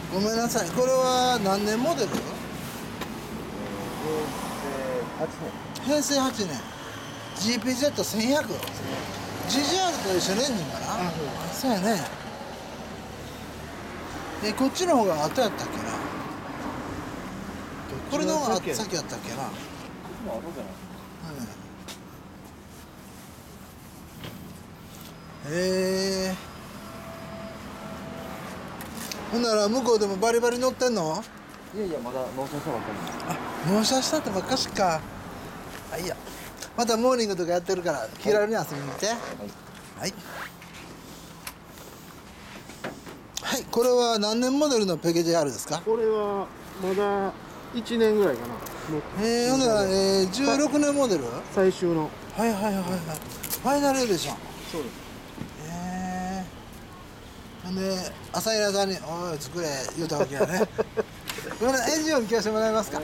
ごめんなさい、これは何年モデル？平成8年 GPZ1100 GGR と一緒のエンジンかな。そうやね。こっちの方が後やったっけな。これの方が先やったっけな。ほんなら向こうでもバリバリ乗ってんの？ いやいや、まだ納車したばっかりです。 あ、納車したってばっかしか。あ、いいや、またモーニングとかやってるから気軽に遊びに来て。はいはい、はい、これは何年モデルのペケ JR ですか？ これはまだ1年ぐらいかな。 ほんなら、16年モデル？ 最終の。 はいはいはいはい。ファイナルエディション。 そうです。 ほんで朝平さんに「おい作れ」言うたわけやね。ごめんなさい、エンジン音聞かせてもらえますか？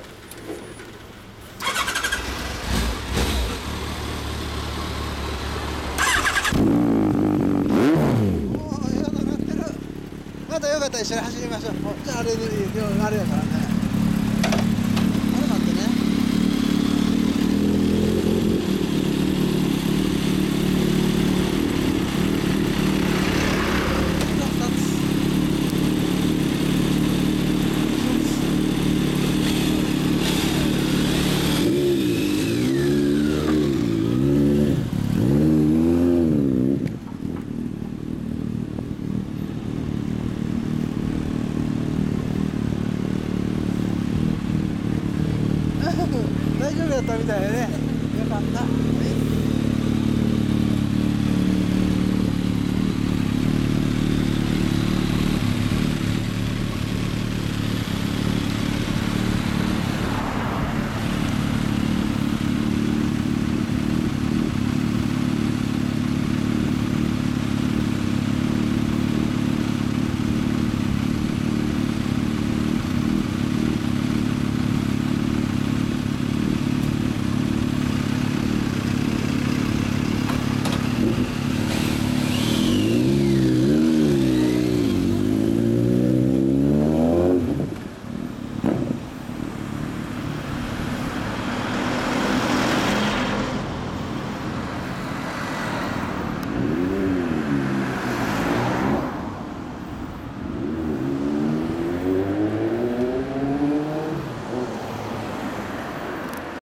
またよかったら一緒に走りましょう。じゃああれであれやからね。あれ待ってね。大丈夫やったみたいやね。